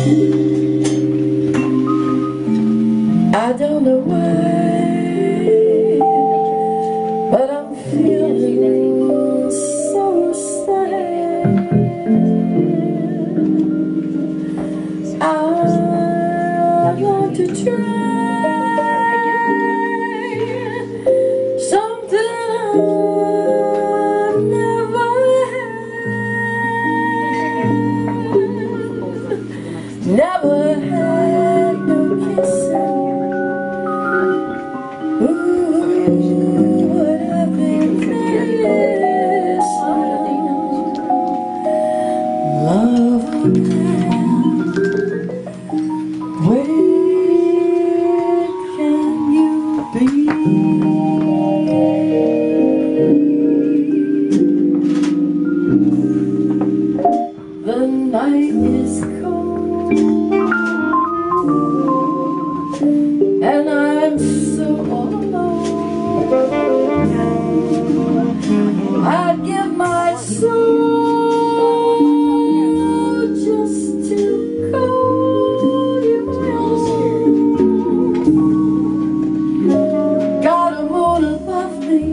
I don't know why, but I'm feeling so sad. I want to try something I've never had. Never had no kissing. Ooh, what have been missing? Loverman, where can you be? The night is cold and I'm so alone. I'd give my soul just to call you home. Got a moon above me,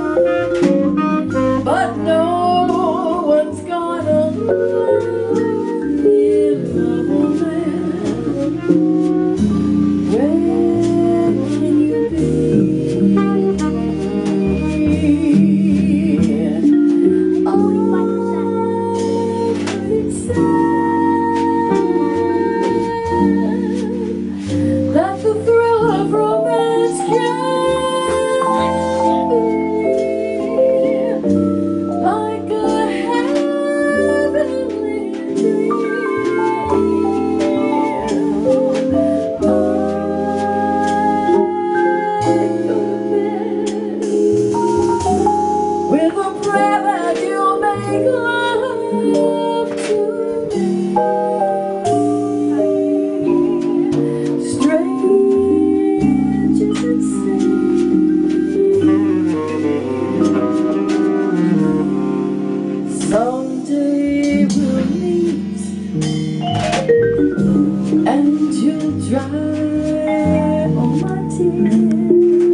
but no one's gonna love me, Loverman. Where can you be? That the thrill of romance can be like a heavenly dream. I go to bed with a prayer that you'll make love to me. Someday we'll meet and you'll dry all my tears,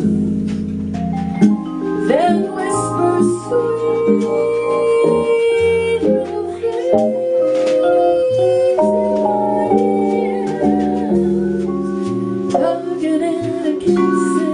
then whisper sweet little things in my ears, hugging and kissing.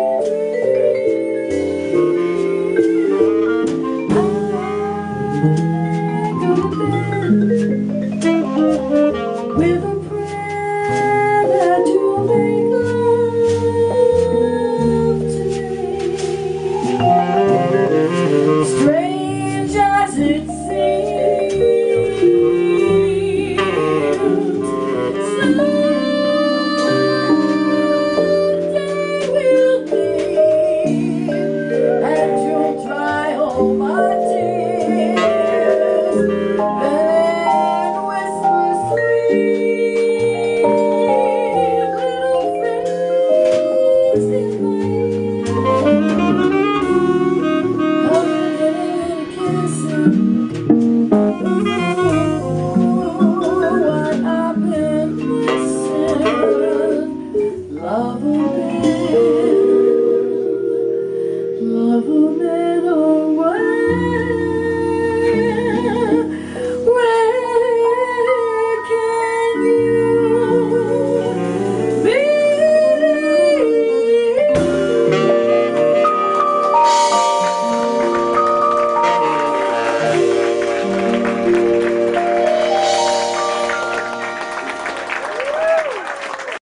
Thank you.